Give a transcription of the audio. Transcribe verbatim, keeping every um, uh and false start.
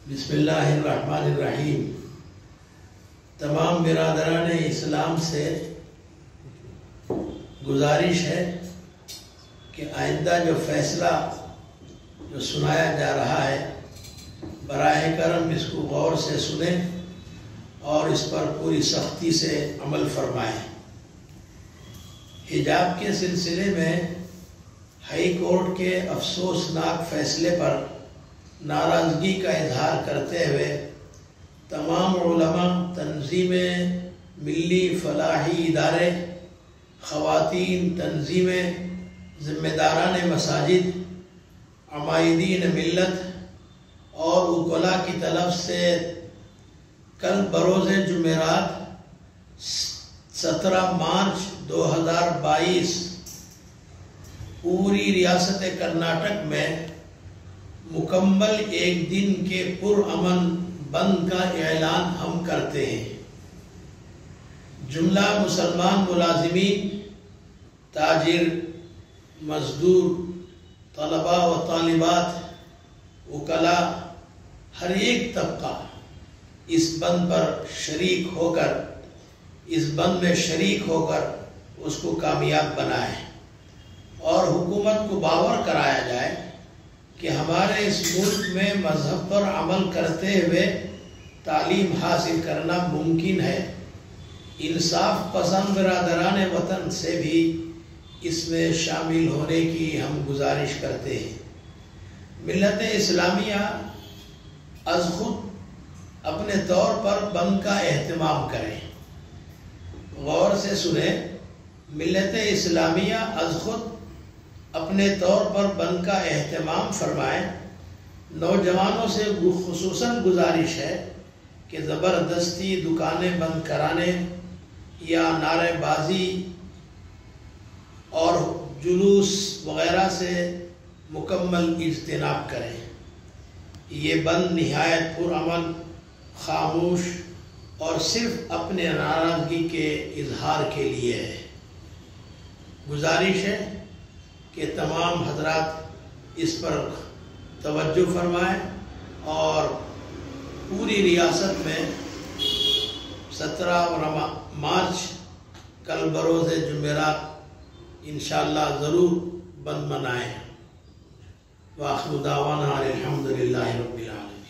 بسم اللہ الرحمن الرحیم۔ تمام برادران اسلام سے گزارش ہے کہ آئندہ جو فیصلہ جو سنایا جا رہا ہے براہ کرم اس کو غور سے سنیں اور اس پر پوری سختی سے عمل فرمائیں۔ حجاب کے سلسلے میں ہائی کورٹ کے افسوسناک فیصلے پر ناراضگی کا اظہار کرتے ہوئے تمام علماء، تنظیمیں، ملی فلاحی ادارے، خواتین تنظیمیں، ذمہ داران مساجد، عمائدین ملت اور وکلاء کی طرف سے کل بروز جمعرات سترہ مارچ دو ہزار بائیس پوری ریاست کرناٹک میں مکمل ایک دن کے پرامن بند کا اعلان ہم کرتے ہیں۔ جملہ مسلمان ملازمین، تاجر، مزدور، طلباء و طالبات، وکلاء، ہر ایک طبقہ اس بند پر شریک ہو کر اس بند میں شریک ہو کر اس کو کامیاب بنائے اور حکومت کو باور کرایا جائے کہ ہمارے اس ملک میں مذہب پر عمل کرتے ہوئے تعلیم حاصل کرنا ممکن ہے۔ انصاف پسند برادران وطن سے بھی اس میں شامل ہونے کی ہم گزارش کرتے ہیں۔ ملت اسلامیہ از خود اپنے طور پر بند کا اہتمام کریں۔ غور سے سنیں، ملت اسلامیہ از خود اپنے طور پر بند کا اہتمام فرمائیں۔ نوجوانوں سے خصوصاً گزارش ہے کہ زبردستی دکانیں بند کرانے یا نعرے بازی اور جلوس وغیرہ سے مکمل اجتناب کریں۔ یہ بند نہایت پرامن، خاموش اور صرف اپنے ناراضگی کے اظہار کے لیے ہے۔ گزارش ہے کہ تمام حضرات اس پر توجہ فرمائیں اور پوری ریاست میں سترہ مارچ کل بروز جمعرات انشاءاللہ ضرور بند منائیں۔ وآخر دعوانا الحمدللہ رب العالمین۔